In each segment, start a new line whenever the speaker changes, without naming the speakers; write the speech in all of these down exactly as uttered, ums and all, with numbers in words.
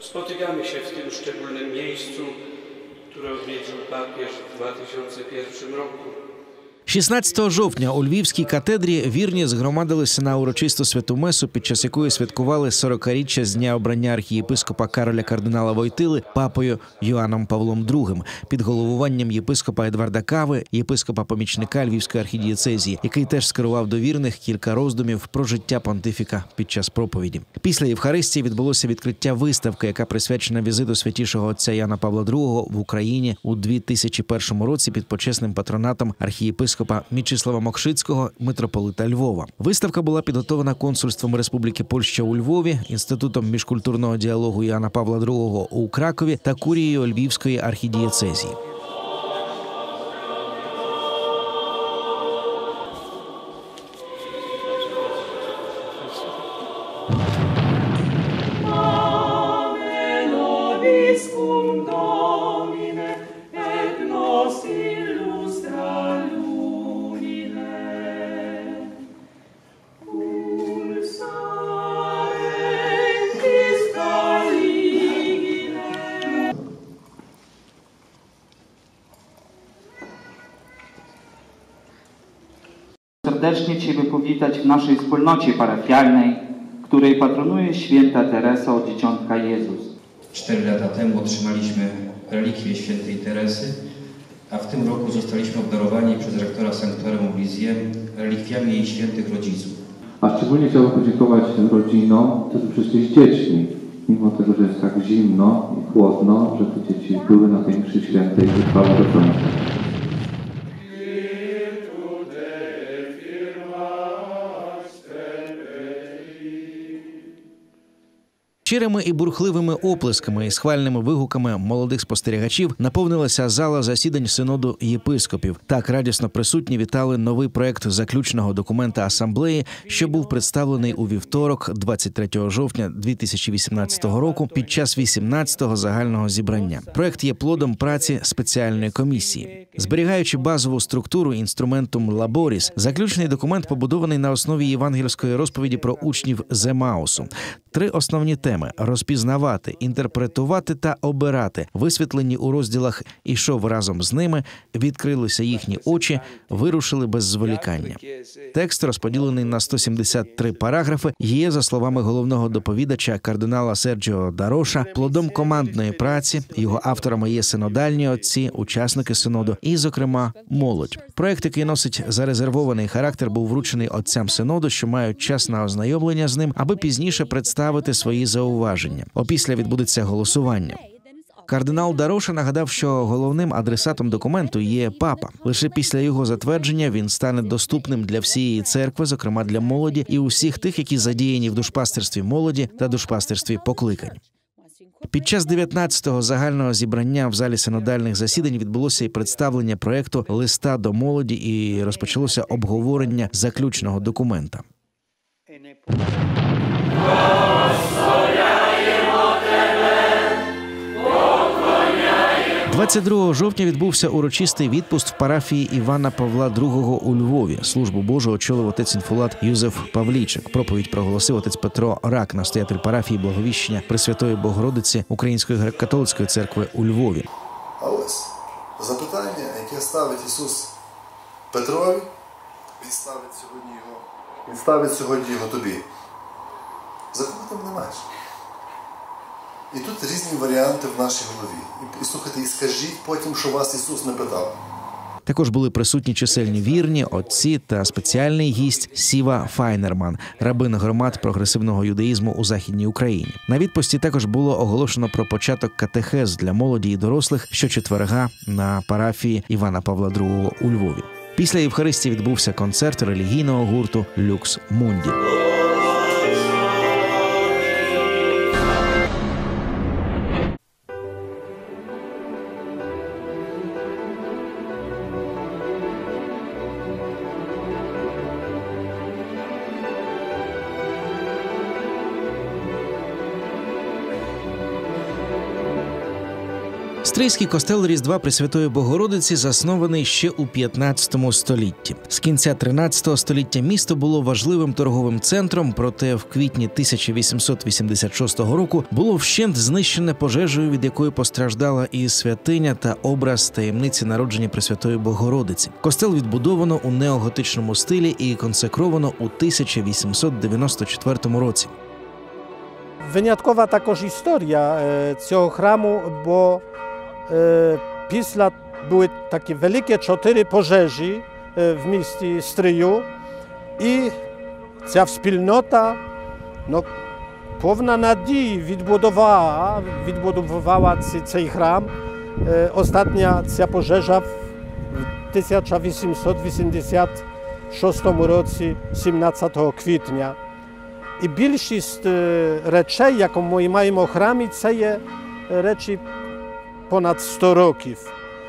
Spotykamy się w tym szczególnym miejscu, które odwiedził papież w dwa tysiące pierwszym roku.
шістнадцятого жовтня у Львівській катедрі вірні згромадилися на урочисту святу месу, під час якої святкували сорокаріччя з дня обрання архієпископа Кароля кардинала Войтили папою Йоанном Павлом другим під головуванням єпископа Едварда Кави, єпископа-помічника Львівської архідієцезії, який теж скерував до вірних кілька роздумів про життя понтифіка під час проповіді. Після Євхаристії відбулося відкриття виставки, яка присвячена візиту святішого отця Яна Павла другого в Україні у дві тисячі першому році під почесним патронатом архієпископа Мічислава Мокшицького, митрополита Львова. Виставка була підготовлена консульством Республіки Польща у Львові, Інститутом міжкультурного діалогу Яна Павла другого у Кракові та курією Львівської архідієцезії.
Serdecznie Ciebie powitać w naszej wspólnocie parafialnej, której patronuje święta Teresa od Dzieciątka Jezus.
Cztery lata temu otrzymaliśmy relikwie świętej Teresy, a w tym roku zostaliśmy obdarowani przez rektora Sanctorum Oblisiem relikwiami jej świętych rodziców.
A szczególnie chciałbym podziękować rodzinom, którzy przyszli z dziećmi, mimo tego, że jest tak zimno i chłodno, że te dzieci były na tej mszy świętej i trwały do końca.
Щирими і бурхливими оплесками і схвальними вигуками молодих спостерігачів наповнилася зала засідань Синоду єпископів. Так радісно присутні вітали новий проект заключного документа асамблеї, що був представлений у вівторок, двадцять третього жовтня дві тисячі вісімнадцятого року під час вісімнадцятого загального зібрання. Проект є плодом праці спеціальної комісії. Зберігаючи базову структуру інструментум лаборіс, заключний документ побудований на основі євангельської розповіді про учнів з Емаусу. Три основні теми – розпізнавати, інтерпретувати та обирати, висвітлені у розділах «Ішов разом з ними», «Відкрилися їхні очі», «Вирушили без зволікання». Текст, розподілений на сто сімдесят три параграфи, є, за словами головного доповідача кардинала Серджіо Дароша, плодом командної праці, його авторами є синодальні отці, учасники синоду і, зокрема, молодь. Проект, який носить зарезервований характер, був вручений отцям синоду, що мають час на ознайомлення з ним, аби пізніше представити свої зауваження. Опісля відбудеться голосування. Кардинал Дароша нагадав, що головним адресатом документу є папа. Лише після його затвердження він стане доступним для всієї церкви, зокрема для молоді і усіх тих, які задіяні в душпастерстві молоді та душпастерстві покликань. Під час дев'ятнадцятого загального зібрання в залі синодальних засідань відбулося і представлення проекту «Листа до молоді» і розпочалося обговорення заключного документа. двадцять другого жовтня відбувся урочистий відпуст в парафії Івана Павла другого у Львові. Службу Божу очолив отець інфулат Юзеф Павлійчик. Проповідь проголосив отець Петро Рак, настоятель парафії Благовіщення Пресвятої Богородиці Української греко-католицької церкви у Львові.
А ось запитання, яке ставить Ісус Петрові, Він ставить сьогодні його, Він ставить сьогодні його тобі. За кого ти мене маєш? І тут різні варіанти в нашій голові. І слухайте, і скажіть потім, що вас Ісус не питав.
Також були присутні чисельні вірні, отці та спеціальний гість Сіва Файнерман, рабин громад прогресивного юдаїзму у Західній Україні. На відпусті також було оголошено про початок катехез для молоді і дорослих щочетверга на парафії Івана Павла другого у Львові. Після Євхаристії відбувся концерт релігійного гурту «Люкс Мунді». Істрийський костел Різдва Пресвятої Богородиці заснований ще у п'ятнадцятому столітті. З кінця тринадцятого століття місто було важливим торговим центром, проте в квітні тисяча вісімсот вісімдесят шостого року було вщент знищене пожежею, від якої постраждала і святиня та образ таємниці народження Пресвятої Богородиці. Костел відбудовано у неоготичному стилі і консекровано у тисяча вісімсот дев'яносто четвертому році.
Виняткова також історія цього храму, бо е, після були такі великі чотири пожежі в місті Стрию, і ця спільнота, ну, повна надії відбудувала, відбудувала цей храм. Е, остання ця пожежа в тисяча вісімсот вісімдесят шостому році, сімнадцятого квітня. І більшість речей, які ми маємо в храмі, це є речі понад сто років.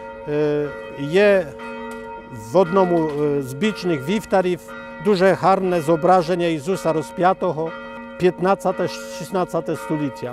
Є в одному з бічних вівтарів дуже гарне зображення Ісуса Розп'ятого п'ятнадцяте-шістнадцяте століття.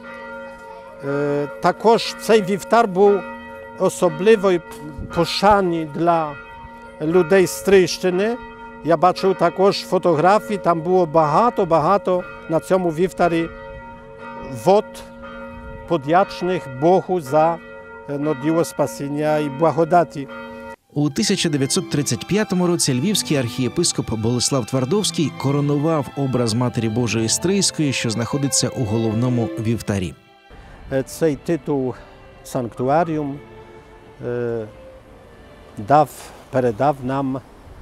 Також цей вівтар був особливої пошани для людей Стрийщини. Я бачив також фотографії, там було багато-багато на цьому вівтарі вод подячних Богу за ну, діло спасіння і благодаті.
У тисяча дев'ятсот тридцять п'ятому році львівський архієпископ Болеслав Твардовський коронував образ Матері Божої Стрийської, що знаходиться у головному вівтарі.
Цей титул «Санктуаріум» е, дав, передав нам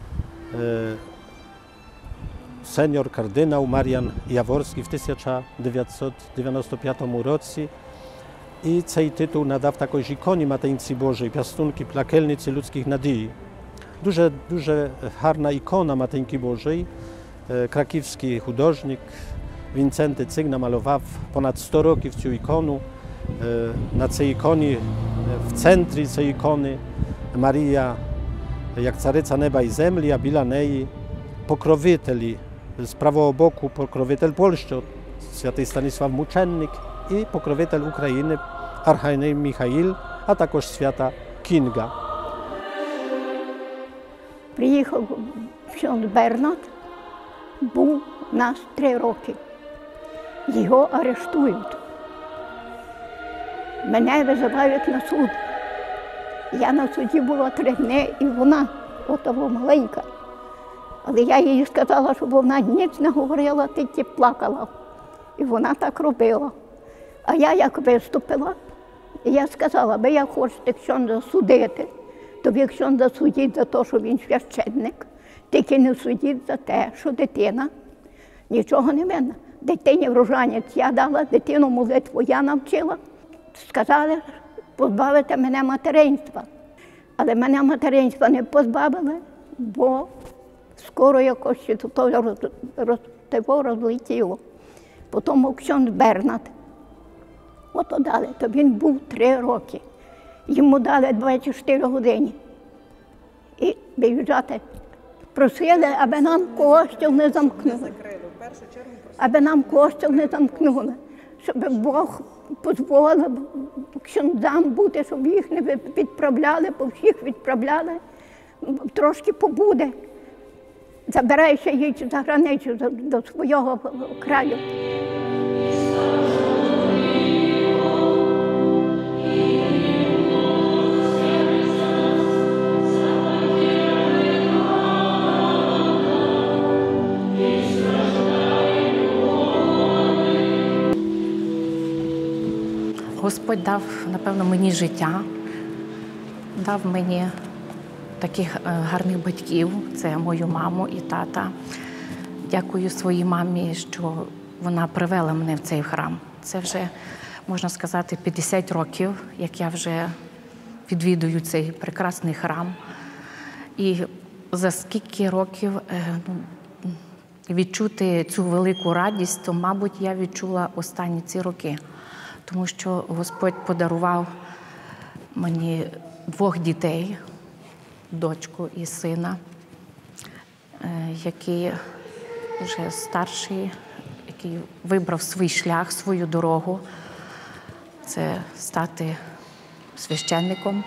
сеньор кардинал Мар'ян Яворський в тисяча дев'ятсот дев'яносто п'ятому році. І цей титул надав також іконі Матінці Божої, Piastunki Плакальниці людських надій. Дуже, дуже гарна ікона Матінки Божої. Краківський художник Вінценти Цик намалював понад сто років цю ікону. На цій іконі, в центрі цієї ікони Марія як цариця неба і землі, а біля неї покровителі. З правого боку покровитель Польщі, святий Станіслав Мученник, і покровитель України Архангел Михаїл, а також свята Кінга.
Приїхав ксьондз Бернат, був у нас три роки. Його арештують. Мене визивають на суд. Я на суді була три дні, і вона, отого маленька. Але я їй сказала, щоб вона ніч не говорила, тільки плакала. І вона так робила. А я як виступила, і я сказала, ви як хочете ксьондза судити, то ви ксьондза судіть за те, що він священник, тільки не судіть за те, що дитина нічого не винна. Дитині врожанець я дала, дитину молитву я навчила. Сказали, позбавити мене материнства. Але мене материнства не позбавили, бо скоро якось то роз, розлетіло. Потім ксьондз Бернат. Ото дали, то він був три роки. Йому дали двадцять чотири години. І виїжджати. Просили, аби нам костюл не замкнули. Аби нам костюл не замкнули. Щоб Бог дозволив ксьондзам бути, щоб їх не відправляли, бо всіх відправляли. Трошки побуде. Забирайся, їдь за границю, до свого краю.
Господь дав, напевно, мені життя, дав мені таких гарних батьків, це мою маму і тата. Дякую своїй мамі, що вона привела мене в цей храм. Це вже, можна сказати, п'ятдесят років, як я вже відвідую цей прекрасний храм. І за скільки років ну, відчути цю велику радість, то, мабуть, я відчула останні ці роки. Тому що Господь подарував мені двох дітей, дочку і сина, який вже старший, який вибрав свій шлях, свою дорогу. Це стати священником.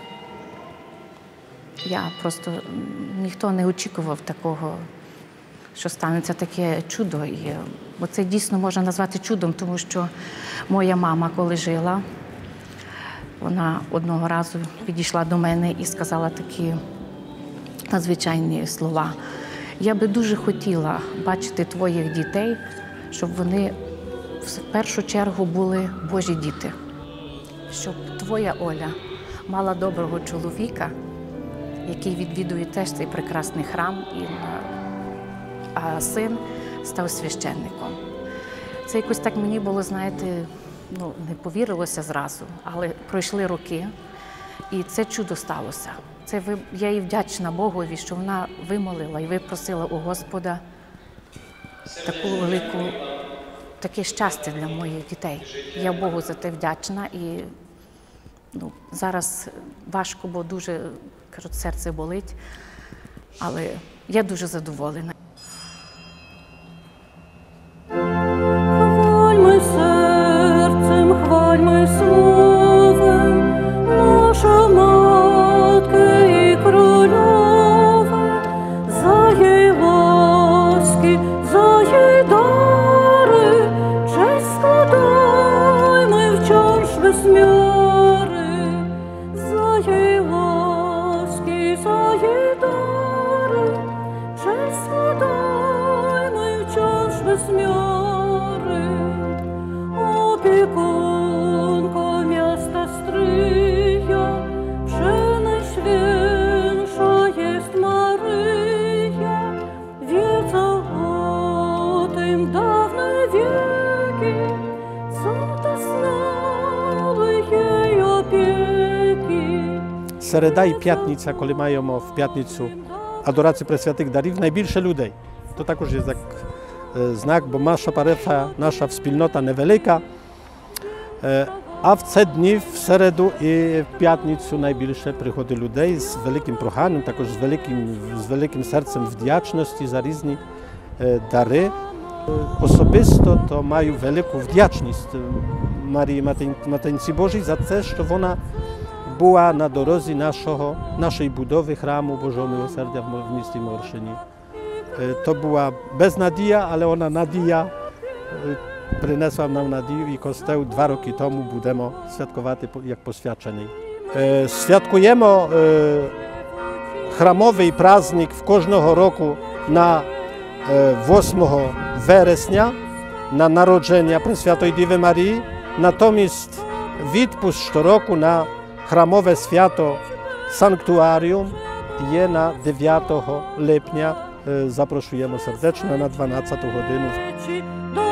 Я просто, ніхто не очікував такого, що станеться таке чудо. І, бо це дійсно можна назвати чудом, тому що моя мама, коли жила, вона одного разу підійшла до мене і сказала такі надзвичайні слова. Я би дуже хотіла бачити твоїх дітей, щоб вони в першу чергу були Божі діти. Щоб твоя Оля мала доброго чоловіка, який відвідує теж цей прекрасний храм, і, а син став священником. Це якось так мені було, знаєте, ну, не повірилося зразу, але пройшли роки, і це чудо сталося. Це ви, я їй вдячна Богові, що вона вимолила і випросила у Господа таку велику, таке щастя для моїх дітей. Я Богу за те вдячна. І ну, зараз важко, бо дуже, кажуть, серце болить, але я дуже задоволена.
Хвальмо серцем, хвальмо словом, наша Матки і Королева, за її ласки, за її дари, честь складаймо в чаш безміри, за її ласки, за її дари, честь складаймо в чаш безміри. Опікунко міста Стрия, пренайшвенша єсть Мария, wiedza o tym dawne wieki, co to znały jej opieki.
Середа і п'ятниця, коли маємо в п'ятницю адорацію Пресвятих дарів, найбільше людей. То також є так знак, бо наша парафія, наша спільнота невелика, а в ці дні, в середу і в п'ятницю найбільше приходить людей з великим проханням, також з великим, з великим серцем вдячності за різні дари. Особисто то маю велику вдячність Марії Матінці Божій за те, що вона була на дорозі нашого, нашої будови храму Божого Милосердя в місті Моршині. To była beznadzieja, ale ona nadzieja przyniosła nam nadzieję i kościół dwa roki temu będziemy świadkować jak poświadczeni. Świadkujemy chramowy praznik w każdego roku na ósmego września, na narodzenia Prесвятої Діви Марії, natomiast відпуск щороку на храмове свято Санктуаріум є на дев'ятого липня. Запрошуємо сердечно на дванадцяту годину.